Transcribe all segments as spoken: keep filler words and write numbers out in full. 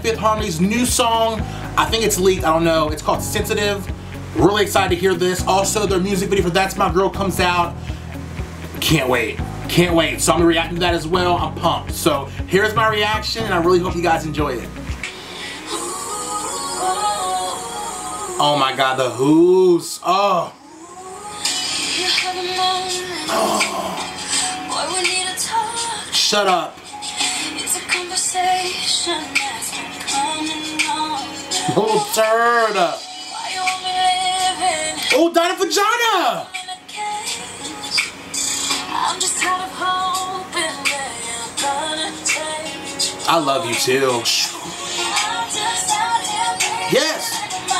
Fifth Harmony's new song. I think it's leaked, I don't know. It's called Sensitive. Really excited to hear this. Also, their music video for That's My Girl comes out. Can't wait. Can't wait. So I'm gonna react to that as well. I'm pumped. So here's my reaction, and I really hope you guys enjoy it. Oh my God, the Who's. Oh. Oh. Shut up. Little turd. Oh, Donna Vagina. I love you too. Yes.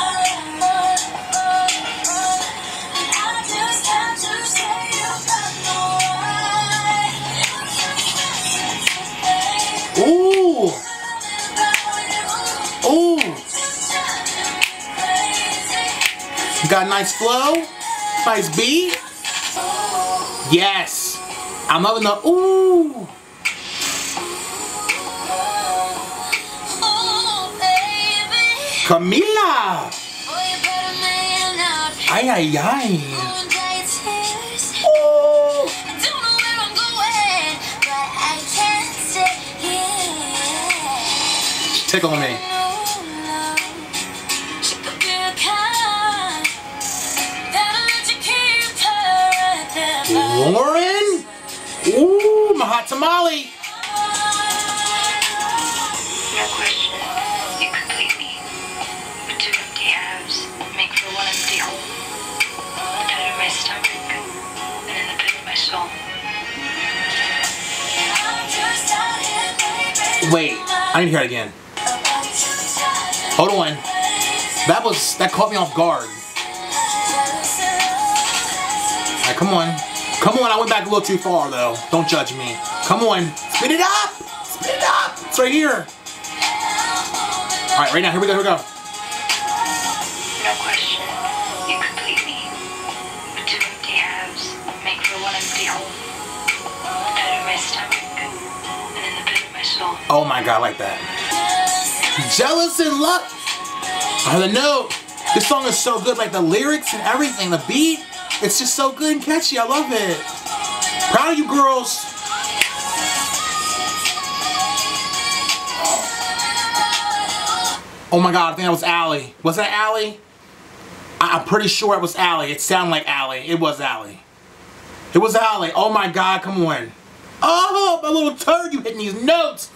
Ooh. Ooh. Got a nice flow. Nice beat. Yes. I'm loving the ooh. Camila. Ay, ay, ay. Oh. Tickle me. Lauren? Ooh, my hot tamale. No question. You complete me. With two empty halves make for one empty hole. The pit of my stomach and in the pit of my soul. Wait, I need to hear it again. Hold on. That was, that caught me off guard. Alright, come on. Come on, I went back a little too far though. Don't judge me. Come on. Spit it up! Spit it up! It's right here. Alright, right now, here we go, here we go. No question. You complete me. With two empty halves make for one empty hole. The pit of my stomach and in the pit of my soul. Oh my God, I like that. Jealous in Luck. I heard the note. This song is so good, like the lyrics and everything, the beat. It's just so good and catchy. I love it. Proud of you girls. Oh my God, I think that was Allie. Was that Allie? I I'm pretty sure it was Allie. It sounded like Allie. It was Allie. It was Allie. Oh my God, come on. Oh, my little turd, you hitting these notes.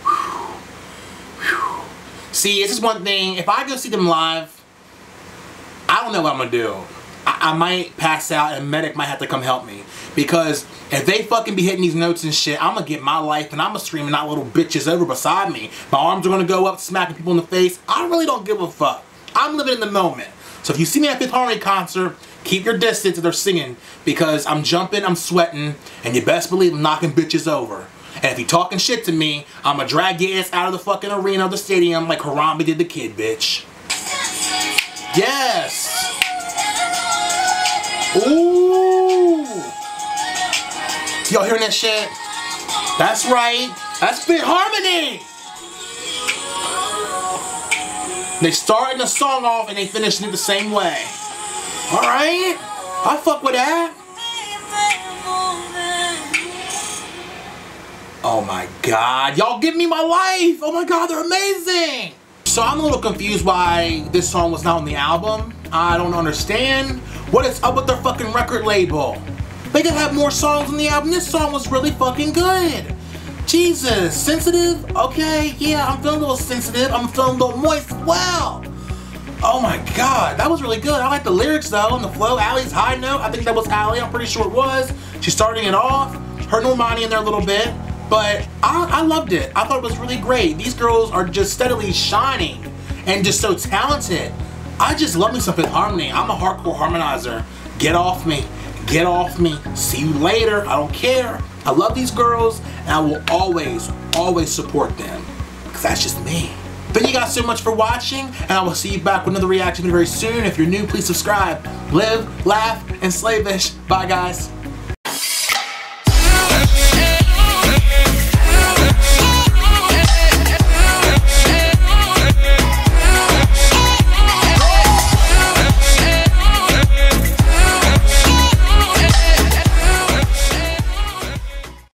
See, this is one thing. If I go see them live, I don't know what I'm gonna do. I, I might pass out and a medic might have to come help me. Because if they fucking be hitting these notes and shit, I'm gonna get my life and I'm gonna scream and not little bitches over beside me. My arms are gonna go up, smacking people in the face. I really don't give a fuck. I'm living in the moment. So if you see me at Fifth Harmony concert, keep your distance if they're singing. Because I'm jumping, I'm sweating, and you best believe I'm knocking bitches over. And if you talking shit to me, I'ma drag your ass out of the fucking arena of the stadium like Harambe did the kid, bitch. Yes! Ooh! Y'all hearing that shit? That's right. That's Fifth Harmony! They started the song off and they finished it the same way. Alright? I fuck with that. Oh my God. Y'all give me my life. Oh my God, they're amazing. So I'm a little confused why this song was not on the album. I don't understand. What is up with their fucking record label? They could have more songs on the album. This song was really fucking good. Jesus, sensitive? Okay, yeah, I'm feeling a little sensitive. I'm feeling a little moist. Wow. Oh my God, that was really good. I like the lyrics though, and the flow. Allie's high note. I think that was Allie. I'm pretty sure it was. She's starting it off. Her Normani in there a little bit. But I, I loved it. I thought it was really great. These girls are just steadily shining and just so talented. I just love me some Fifth Harmony. I'm a hardcore harmonizer. Get off me. Get off me. See you later. I don't care. I love these girls and I will always, always support them. Because that's just me. Thank you guys so much for watching, and I will see you back with another reaction video very soon. If you're new, please subscribe. Live, laugh, and slay fish. Bye guys.